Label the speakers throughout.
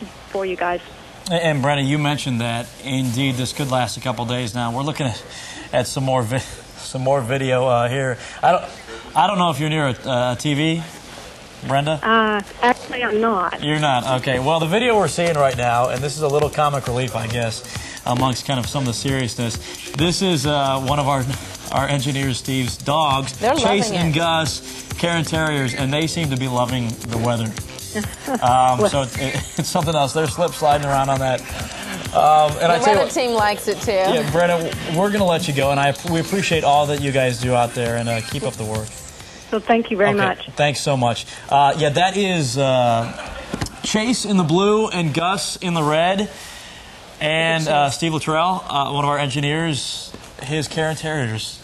Speaker 1: for you guys.
Speaker 2: And Brenda, you mentioned that indeed this could last a couple days. Now we're looking at some more video here. I don't know if you're near a TV, Brenda.
Speaker 1: Actually, I'm not.
Speaker 2: You're not. Okay. Well, the video we're seeing right now, and this is a little comic relief, I guess, amongst kind of some of the seriousness. This is one of our engineer Steve's dogs, Chase and Gus, Cairn Terriers, and they seem to be loving the weather. So it's something else. They're slip sliding around on that. And
Speaker 3: the weather team likes it too.
Speaker 2: Yeah, Brenda, we're going to let you go, and we appreciate all that you guys do out there, and keep up the work.
Speaker 1: So thank you very much.
Speaker 2: Thanks so much. Yeah, that is Chase in the blue and Gus in the red, and Steve Luttrell, one of our engineers, his Cairn Terriers.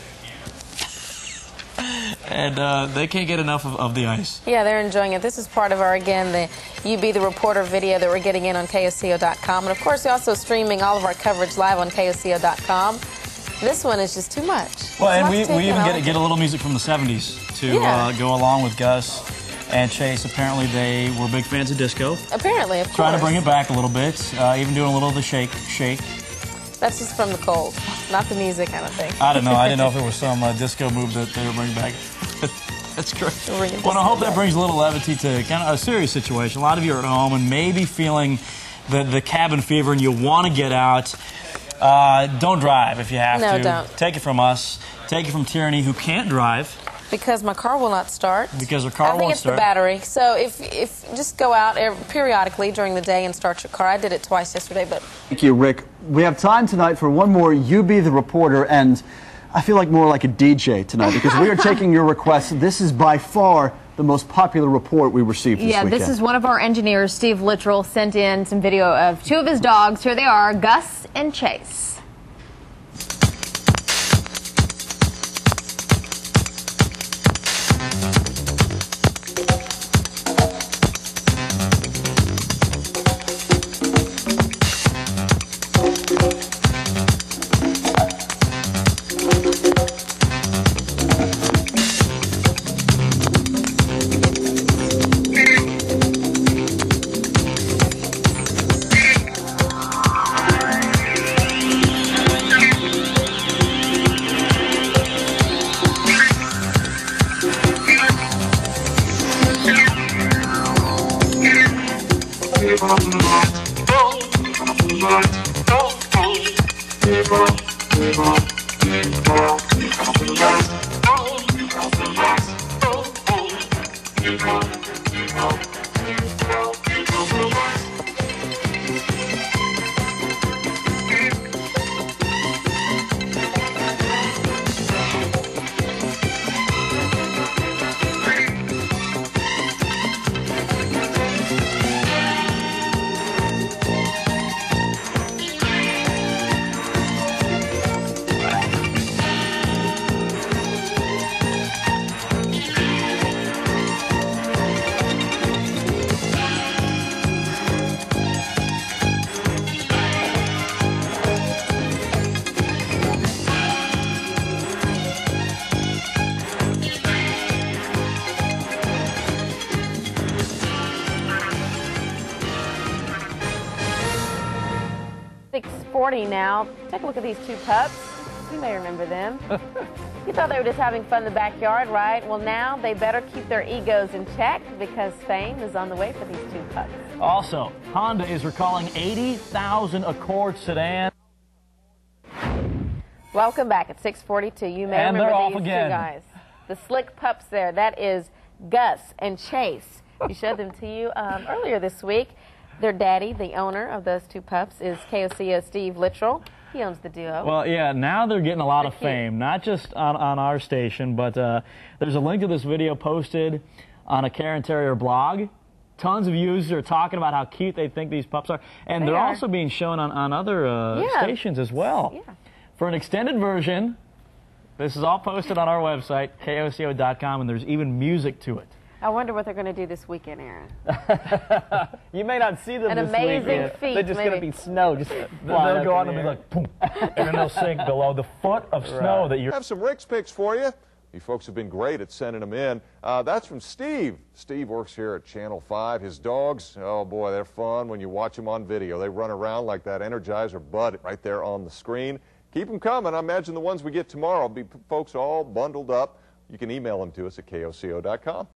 Speaker 2: And they can't get enough of the ice.
Speaker 3: Yeah, they're enjoying it. This is part of our, again, the You Be the Reporter video that we're getting in on KOCO.com. And, of course, we're also streaming all of our coverage live on KOCO.com. This one is just too much.
Speaker 2: Well, and we even get a little music from the 70s to go along with Gus and Chase. Apparently, they were big fans of disco.
Speaker 3: Apparently, of course.
Speaker 2: Trying to bring it back a little bit, even doing a little of the shake.
Speaker 3: That's just from the cold, not the music, I don't think.
Speaker 2: I don't know. I didn't know if it was some disco move that they were bringing back. That's great. Well, I hope that brings a little levity to kind of a serious situation. A lot of you are at home and maybe feeling the cabin fever and you want to get out. Don't drive if you have to.
Speaker 3: No, don't.
Speaker 2: Take it from us. Take it from Tyranny, who can't drive.
Speaker 3: Because my car will not start.
Speaker 2: Because her car won't start.
Speaker 3: I think it's the battery. So if just go out periodically during the day and start your car. I did it twice yesterday, but...
Speaker 4: Thank you, Rick. We have time tonight for one more You Be the Reporter, and I feel like more like a DJ tonight because we are taking your requests. This is by far the most popular report we received this weekend.
Speaker 5: This is one of our engineers, Steve Luttrell, sent in some video of two of his dogs. Here they are, Gus and Chase.
Speaker 3: Now, take a look at these two pups. You may remember them. You thought they were just having fun in the backyard, right? Well, now they better keep their egos in check because fame is on the way for these two pups.
Speaker 2: Also, Honda is recalling 80,000 Accord sedans.
Speaker 3: Welcome back at 6:42. You may remember these two guys. The slick pups there. That is Gus and Chase. We showed them to you earlier this week. Their daddy, the owner of those two pups, is KOCO Steve Luttrell. He owns the duo.
Speaker 2: Well, yeah, now they're getting a lot of fame, not just on our station, but there's a link to this video posted on a Cairn Terrier blog. Tons of users are talking about how cute they think these pups are, and they're also being shown on other stations as well. Yeah. For an extended version, this is all posted on our website, KOCO.com, and there's even music to it.
Speaker 3: I wonder what they're going to do this weekend, Aaron.
Speaker 6: You may not see them
Speaker 3: this
Speaker 6: weekend.
Speaker 3: An amazing feat.
Speaker 6: They're just going to be snow.
Speaker 2: They'll go out and be like, boom, and then they'll sink below the foot of snow that you're...
Speaker 7: I have some Rick's picks for you. You folks have been great at sending them in. That's from Steve. Steve works here at Channel 5. His dogs, oh boy, they're fun when you watch them on video. They run around like that Energizer bud right there on the screen. Keep them coming. I imagine the ones we get tomorrow will be folks all bundled up. You can email them to us at KOCO.com.